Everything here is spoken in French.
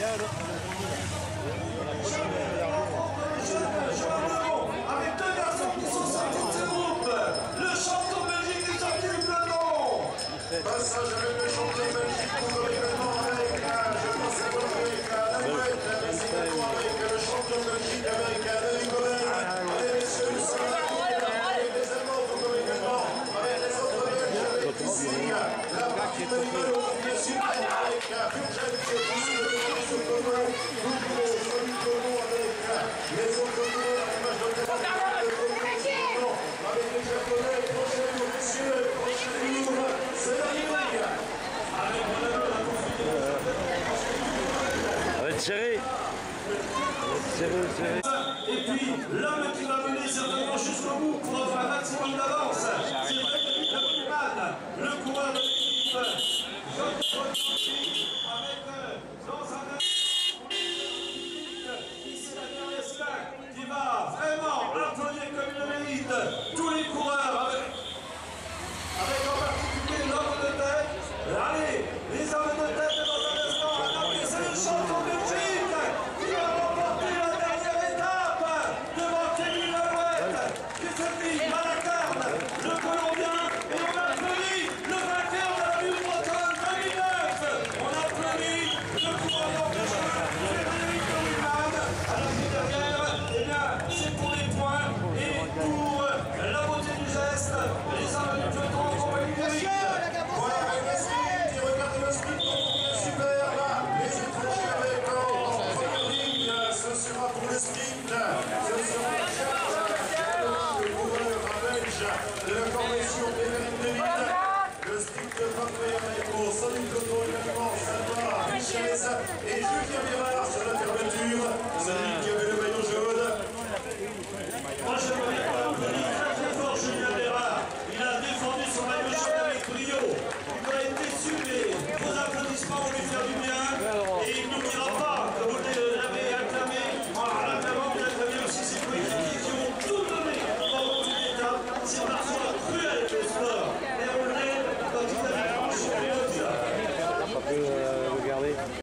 Avec deux garçons qui sont sortis de ce groupe, le champion de Belgique est sorti du peloton. Passage avec le champion de Belgique pour l'événement avec, je pense avec la Mouette, mais également avec le champion de Belgique avec David Gobel. Allez messieurs, nous sommes avec les Allemands pour l'événement, avec les autres Belges, avec ici la partie de l'Europe, bien sûr, avec Furjan qui est ici, le commun, avec les autres joueurs, l'image de avec les Japonais, prochain tour, messieurs, prochain tour, c'est la ligne. Avec la Avec Thierry. Et puis, l'homme qui va mener certainement jusqu'au bout pour avoir un maximum d'avance, c'est Frédéric Lepuman, le coureur de l'équipe Jean-Claude avec dans un ici la dernière slack qui va vraiment applaudir comme une mérite tous les coureurs avec en particulier l'homme de tête. Allez,